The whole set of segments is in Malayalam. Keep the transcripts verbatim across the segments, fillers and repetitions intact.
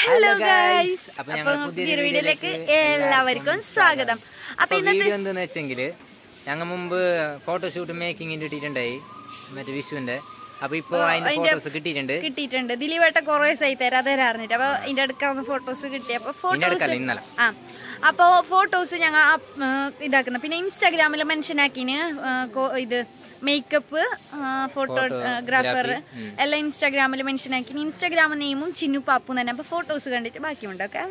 ഹലോ ഗൈസ്, അപ്പം പുതിയൊരു വീഡിയോയിലേക്ക് എല്ലാവർക്കും സ്വാഗതം. അപ്പൊ ഇന്നത്തെ എന്താന്ന് വെച്ചെങ്കില് ഞങ്ങൾ മുമ്പ് ഫോട്ടോഷൂട്ട് മേക്കിങ്ങിന്റെ ഇട്ടിട്ടുണ്ടായി മറ്റേ വിഷുവിന്റെ. അപ്പൊ ഇപ്പൊ അതിന്റെ ഫോട്ടോസ് കിട്ടിയിട്ടുണ്ട് കിട്ടിയിട്ടുണ്ട് ദിലീപേട്ട കൊറേ സൈ തരാ തരാറിഞ്ഞിട്ട് അപ്പൊ ഇതിന്റെ അടുക്കാവുന്ന ഫോട്ടോസ് കിട്ടിയപ്പോ ഫോട്ടോസ് ഇന്നലെ ആ അപ്പൊ ഫോട്ടോസ് ഞങ്ങൾ ഇതാക്കുന്ന പിന്നെ ഇൻസ്റ്റാഗ്രാമിൽ മെൻഷൻ ആക്കിന് ഇത് മേക്കപ്പ് ഫോട്ടോഗ്രാഫർ എല്ലാം ഇൻസ്റ്റാഗ്രാമിൽ മെൻഷൻ ആക്കി. ഇൻസ്റ്റാഗ്രാം നെയിമും ചിന്നു പാപ്പു തന്നെ. അപ്പൊ ഫോട്ടോസ് കണ്ടിട്ട് ബാക്കിയുണ്ട്. ഓക്കെ,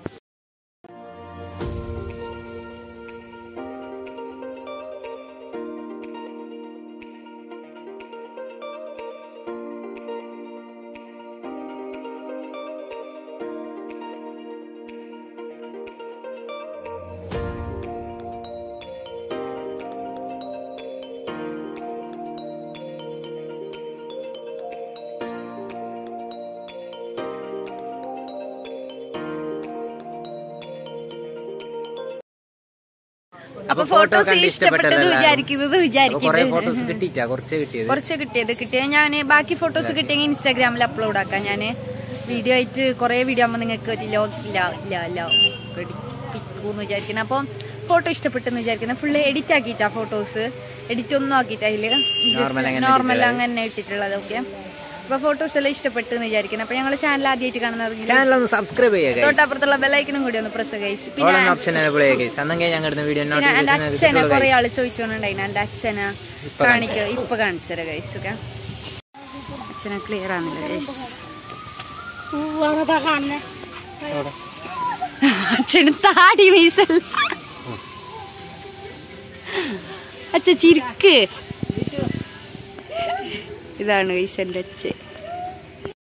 അപ്പൊ ഫോട്ടോസ് ഇഷ്ടപ്പെട്ടത് വിചാരിക്കുന്നത് വിചാരിക്കുന്നത് കുറച്ച് കിട്ടിയത് കിട്ടിയത് ഞാൻ ബാക്കി ഫോട്ടോസ് കിട്ടിയെങ്കിൽ ഇൻസ്റ്റാഗ്രാമിൽ അപ്ലോഡ് ആക്കാം. ഞാൻ വീഡിയോ ആയിട്ട് കുറെ വീഡിയോ ആകുമ്പോൾ നിങ്ങൾക്ക് ഒരു ലോ ഇല്ല ഇല്ല ഇല്ല പിക്കൂന്ന് വിചാരിക്കുന്നത്. അപ്പം ഫോട്ടോ ഇഷ്ടപ്പെട്ടെന്ന് വിചാരിക്കുന്നത് ഫുള്ള് എഡിറ്റ് ആക്കിയിട്ടാ ഫോട്ടോസ് എഡിറ്റ് ഒന്നും ആക്കിയിട്ടാ അതില് നോർമൽ അങ്ങനെ ഇട്ടിട്ടുള്ളത്. ഓക്കെ, അപ്പൊ ഫോട്ടോസ് എല്ലാം ഇഷ്ടപ്പെട്ടെന്ന് വിചാരിക്കുന്നത്. അപ്പൊ ഞങ്ങള് ചാനൽ ആദ്യമായിട്ട് കാണുന്നത് സബ്സ്ക്രൈബ് ചെയ്യുക, തൊട്ടപ്പുറത്തുള്ള ബെല്ലൈക്കനും കൂടി ഒന്ന് പ്രസ് ഗൈസ്. പിന്നെ എന്റെ അച്ഛനെ കുറെ ആള് ചോദിച്ചോണ്ടായി എന്റെ അച്ഛനെ കാണിക്ക ഇപ്പൊ കാണിച്ചര ഗൈസ്. ഓക്കെ, അച്ഛനെ ക്ലിയർ ആണല്ലോ ഗൈസ്. അച്ഛന് താടി മീസല്ല അച്ഛ ചിരിക്ക്. ഇതാണ് ഗൈസ് എന്റെ അച്ഛൻ.